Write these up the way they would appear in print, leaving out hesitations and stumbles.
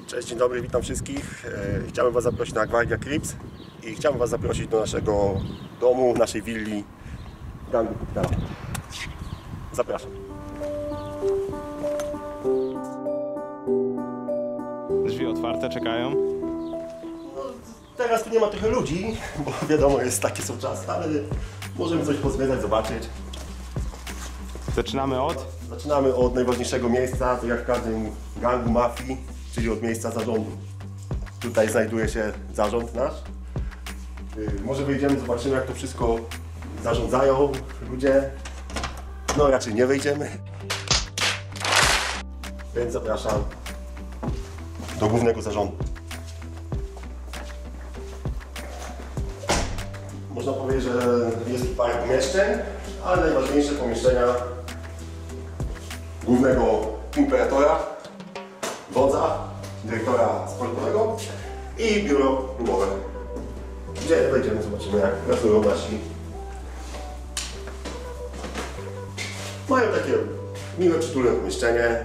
Cześć, dzień dobry, witam wszystkich. Chciałem Was zaprosić na Gwardia Crips i chciałem Was zaprosić do naszego domu, naszej willi gangu Kupitala. Zapraszam. Drzwi otwarte, czekają. No, teraz tu nie ma trochę ludzi, bo wiadomo, takie są czasy, ale możemy coś pozwiedzać, zobaczyć. Zaczynamy od najważniejszego miejsca, to jak w każdym gangu mafii, czyli od miejsca zarządu. Tutaj znajduje się zarząd nasz. Może wyjdziemy, zobaczymy, jak to wszystko zarządzają ludzie. No raczej nie wejdziemy. Więc zapraszam do głównego zarządu. Można powiedzieć, że jest tu parę pomieszczeń, ale najważniejsze pomieszczenia głównego imperatora, wodza, dyrektora sportowego i biuro klubowe, gdzie wejdziemy, zobaczymy, jak pracują nasi. Mają takie miłe, przytulne pomieszczenie.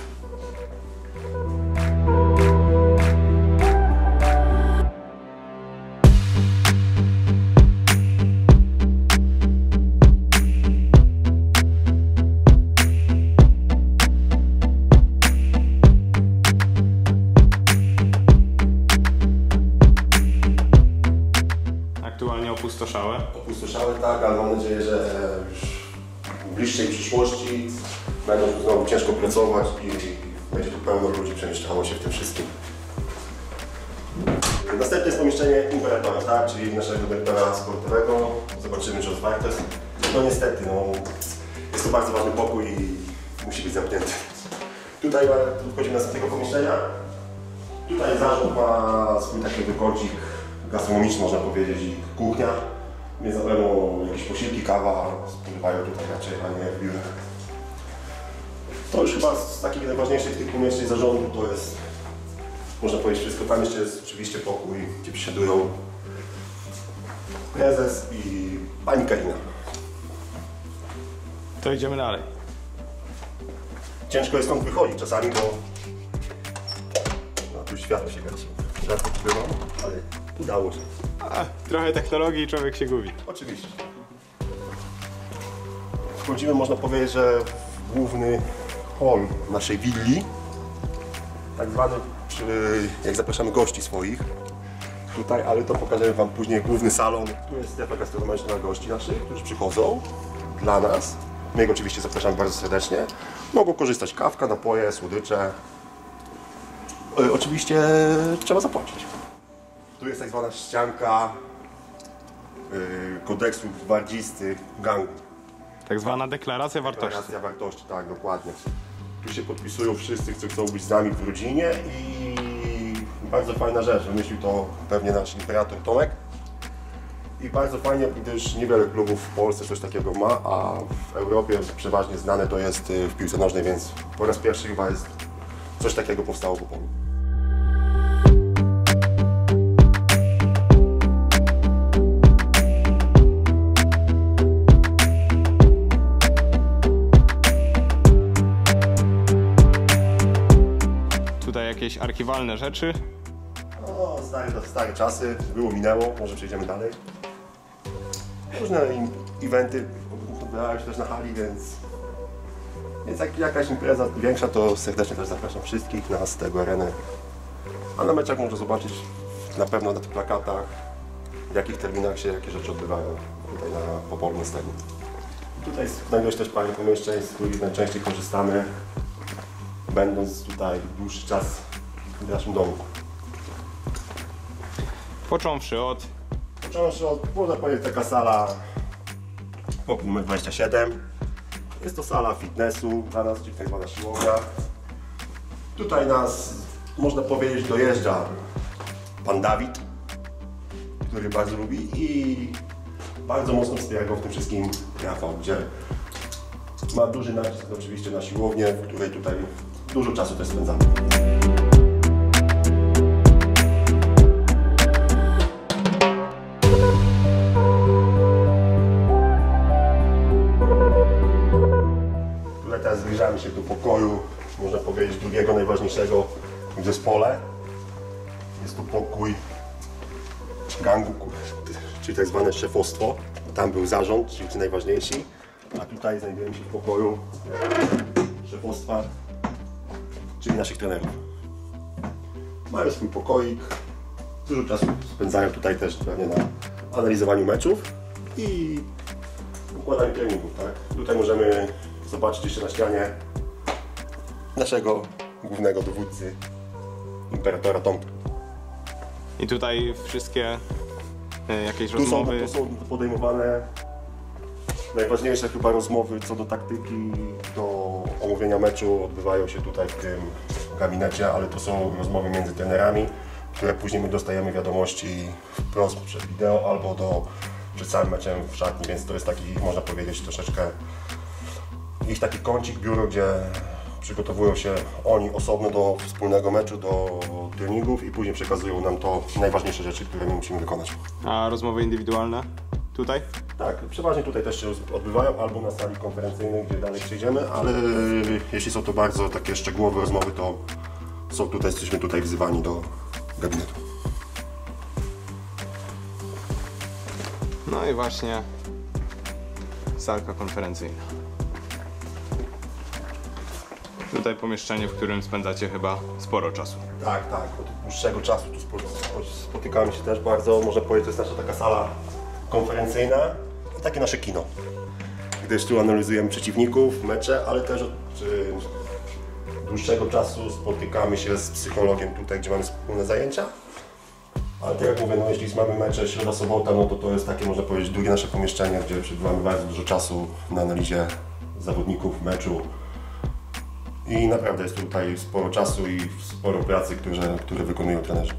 aktualnie opustoszałe. Opustoszałe, tak, ale mam nadzieję, że już w bliższej przyszłości będą tu znowu ciężko pracować i będzie tu pełno ludzi przemieszczało się w tym wszystkim. Następne jest pomieszczenie imperatora, tak, czyli naszego dyrektora sportowego. Zobaczymy, czy otwarte jest. No niestety, jest to bardzo ważny pokój i musi być zamknięty. Tutaj wchodzimy do następnego pomieszczenia. Tutaj zarząd ma swój taki wykącik gastronomiczny, można powiedzieć, i kuchnia. Więc na pewno jakieś posiłki, kawa spożywają tutaj raczej, a nie w biurach. To już chyba z takich najważniejszych tych pomieszczeń zarządu to jest, można powiedzieć, wszystko. Tam jeszcze jest oczywiście pokój, gdzie przesiadują prezes i pani Karina. To idziemy dalej. Ciężko jest stąd wychodzić czasami, bo tu światło się gasi. Rzadko tu bywam, ale udało się. Trochę technologii i człowiek się gubi. Oczywiście. Wchodzimy, można powiedzieć, że w główny hol naszej willi. Tak zwany, jak zapraszamy gości swoich. Tutaj, ale to pokażemy Wam później główny salon. Tu jest strefa gastronomiczna dla gości naszych, którzy przychodzą dla nas. My ich oczywiście zapraszamy bardzo serdecznie. Mogą korzystać kawka, napoje, słodycze. Oczywiście trzeba zapłacić. Tu jest tak zwana ścianka kodeksu gwardzisty gangu. Tak zwana deklaracja wartości. Deklaracja wartości, tak, dokładnie. Tu się podpisują wszyscy, którzy chcą być z nami w rodzinie i bardzo fajna rzecz. Wymyślił to pewnie nasz imperator Tomek. I bardzo fajnie, gdyż niewiele klubów w Polsce coś takiego ma, a w Europie przeważnie znane to jest w piłce nożnej, więc po raz pierwszy chyba jest coś takiego powstało w Opolu. Tutaj jakieś archiwalne rzeczy. No, stare czasy, było, minęło, może przejdziemy dalej. Różne eventy odbywają się też na hali, więc jak jakaś impreza większa, to serdecznie też zapraszam wszystkich na tego arenę. A na meczach można zobaczyć na pewno na tych plakatach, w jakich terminach się jakie rzeczy odbywają tutaj na Popolu Stadium. Tutaj znajduje się też parę pomieszczeń, z których najczęściej korzystamy, będąc tutaj dłuższy czas w naszym domu. Począwszy od, można powiedzieć, taka sala pokój numer 27. Jest to sala fitnessu dla nas, czyli tak zwana siłownia. Tutaj nas, można powiedzieć, dojeżdża pan Dawid, który bardzo lubi i bardzo mocno wspiera go w tym wszystkim Rafał, gdzie ma duży nacisk oczywiście na siłownię, w której tutaj dużo czasu też spędzamy. Tutaj teraz zbliżamy się do pokoju, można powiedzieć, drugiego najważniejszego w zespole. to pokój gangu, czyli tak zwane szefostwo. Tam był zarząd, czyli ci najważniejsi, a tutaj znajdujemy się w pokoju szefostwa, czyli naszych trenerów. Mają swój pokoik, dużo czasu spędzają tutaj też pewnie na analizowaniu meczów i układaniu treningów. Tak? Tutaj możemy zobaczyć jeszcze na ścianie naszego głównego dowódcy, imperatora Tomka. I tutaj wszystkie jakieś Tu rozmowy. są podejmowane najważniejsze chyba rozmowy co do taktyki, do omówienia meczu odbywają się tutaj w tym gabinecie, ale to są rozmowy między trenerami, które później my dostajemy wiadomości wprost przez wideo albo przed samym meczem w szatni, więc to jest taki, można powiedzieć, troszeczkę ich taki kącik, biuro, gdzie przygotowują się oni osobno do wspólnego meczu, do treningów i później przekazują nam to najważniejsze rzeczy, które my musimy wykonać. A rozmowy indywidualne? Tutaj? Tak, przeważnie tutaj też się odbywają, albo na sali konferencyjnej, gdzie dalej przyjdziemy, ale jeśli są to bardzo takie szczegółowe rozmowy, to jesteśmy tutaj wzywani do gabinetu. No i właśnie salka konferencyjna. Tutaj pomieszczenie, w którym spędzacie chyba sporo czasu. Tak, od dłuższego czasu tu spotykamy się też bardzo, można powiedzieć, to jest nasza taka sala konferencyjna i takie nasze kino. Gdyż tu analizujemy przeciwników, mecze, ale też od dłuższego czasu spotykamy się z psychologiem tutaj, gdzie mamy wspólne zajęcia. Ale tak jak mówię, no jeśli mamy mecze środa, sobota, no to jest takie, można powiedzieć, drugie nasze pomieszczenie, gdzie przebywamy bardzo dużo czasu na analizie zawodników, meczu. I naprawdę jest tutaj sporo czasu i sporo pracy, które wykonują trenerzy.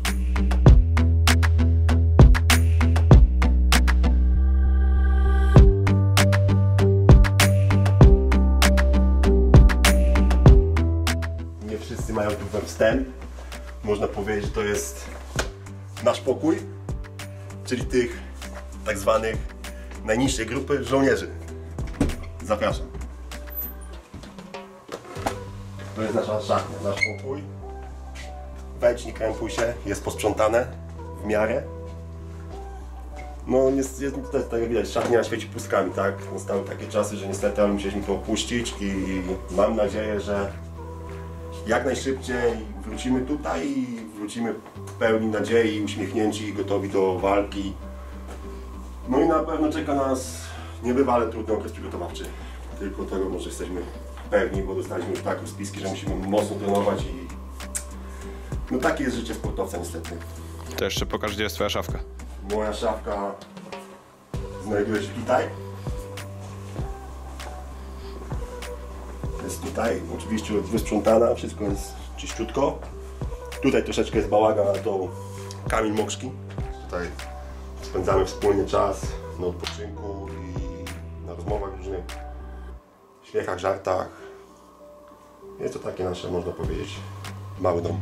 Nie wszyscy mają tu wstęp. Można powiedzieć, że to jest nasz pokój, czyli tych tak zwanych najniższej grupy żołnierzy. Zapraszam. To jest nasza szatnia, nasz pokój. Wejdź, nie krępuj się, jest posprzątane w miarę. No jest tak jak widać, szatnia świeci pustkami, tak? Nastały takie czasy, że niestety ale musieliśmy to opuścić i mam nadzieję, że jak najszybciej wrócimy tutaj i wrócimy w pełni nadziei, uśmiechnięci i gotowi do walki. No i na pewno czeka nas niebywale trudny okres przygotowawczy. Tylko tego może jesteśmy pewni, bo dostaliśmy już tak rozpiski, że musimy mocno trenować i no takie jest życie sportowca niestety. To jeszcze pokaż, gdzie jest twoja szafka. Moja szafka znajduje się tutaj. Jest tutaj, oczywiście wysprzątana, wszystko jest czyściutko. Tutaj troszeczkę jest bałagan, ale to kamień moczki. Tutaj spędzamy wspólnie czas na odpoczynku i na rozmowach różnych, śmiechach, żartach. Jest to takie nasze, można powiedzieć, mały dom.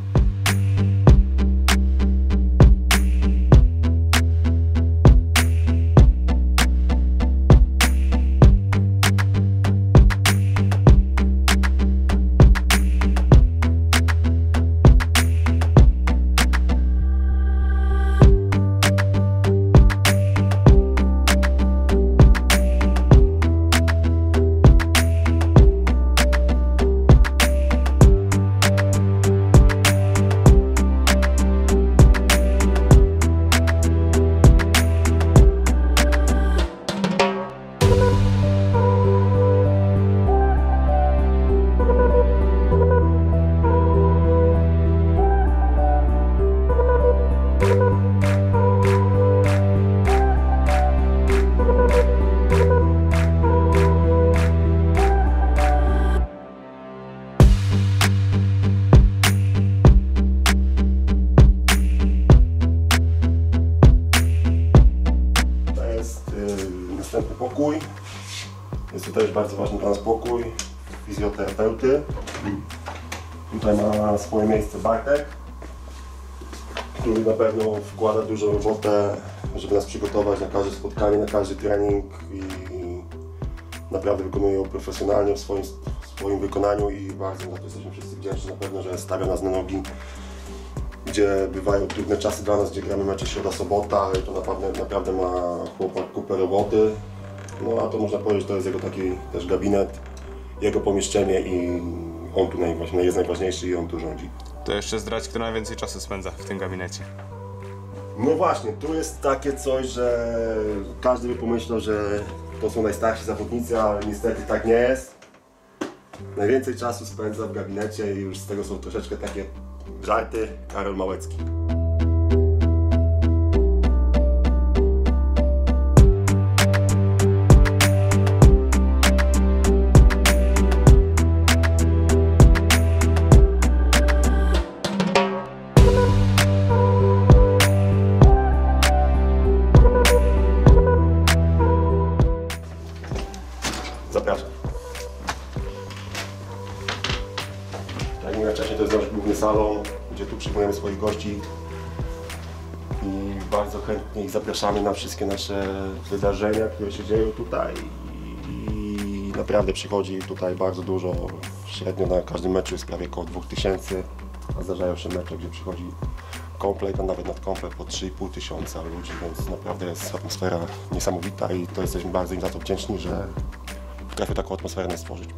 Następny pokój. Jest to też bardzo ważny dla nas pokój fizjoterapeuty. Tutaj ma swoje miejsce Bartek, który na pewno wkłada dużą robotę, żeby nas przygotować na każde spotkanie, na każdy trening i naprawdę wykonuje ją profesjonalnie w swoim wykonaniu i bardzo za to jesteśmy wszyscy wdzięczni na pewno, że stawia nas na nogi, gdzie bywają trudne czasy dla nas, gdzie gramy mecze środa-sobota, ale to naprawdę ma chłopak kupę roboty. No a to można powiedzieć, to jest jego taki też gabinet, jego pomieszczenie i on tu jest najważniejszy i on tu rządzi. To jeszcze zdradź, kto najwięcej czasu spędza w tym gabinecie. No właśnie, tu jest takie coś, że każdy by pomyślał, że to są najstarsi zawodnicy, ale niestety tak nie jest. Najwięcej czasu spędza w gabinecie i już z tego są troszeczkę takie żarty, Karol Małecki. Zapraszam. Jak mówiłem wcześniej, to jest nasz główny salon, gdzie tu przyjmujemy swoich gości i bardzo chętnie ich zapraszamy na wszystkie nasze wydarzenia, które się dzieją tutaj i naprawdę przychodzi tutaj bardzo dużo, średnio na każdym meczu jest prawie około 2000, a zdarzają się mecze, gdzie przychodzi komplet, a nawet nad komplet po 3500 ludzi, więc naprawdę jest atmosfera niesamowita i to jesteśmy bardzo im za to wdzięczni, że potrafią taką atmosferę stworzyć.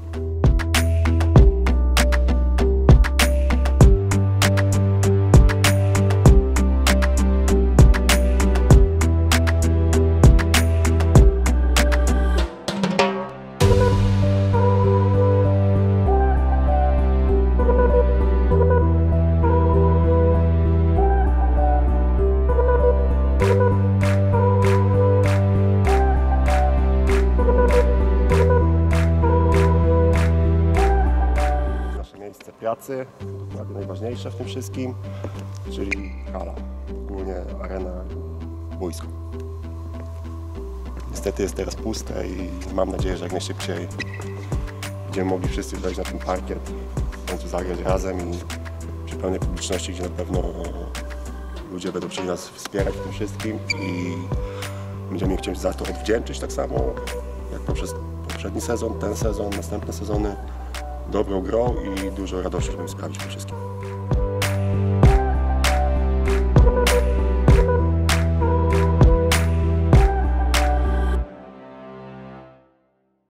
Pracy, dokładnie najważniejsze w tym wszystkim, czyli hala, ogólnie arena, boisko. Niestety jest teraz puste i mam nadzieję, że jak najszybciej będziemy mogli wszyscy wejść na ten parkiet, w końcu zagrać razem i przy pełnej publiczności, gdzie na pewno ludzie będą chcieli nas wspierać w tym wszystkim i będziemy chcieli za to odwdzięczyć tak samo jak poprzez poprzedni sezon, ten sezon, następne sezony. Dobrą grą i dużo radości, żeby sprawić po wszystkim.